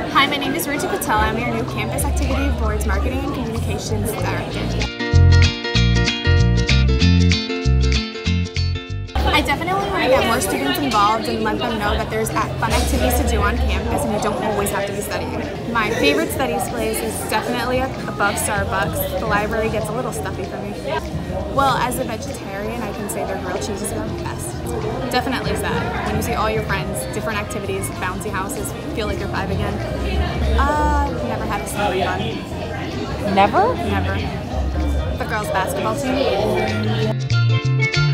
Hi, my name is Rutu Patel. I'm your new Campus Activity Board's Marketing and Communications Director. I definitely want to get more students involved and let them know that there's fun activities to do on campus and you don't always have to be studying. My favorite studies place is definitely above Starbucks. The library gets a little stuffy for me. Well, as a vegetarian, I can say their grilled cheeses are the best. Definitely sad. When you see all your friends, different activities, bouncy houses, feel like you're 5 again. Never had a snowy fun. Never? Never. The girls' basketball team.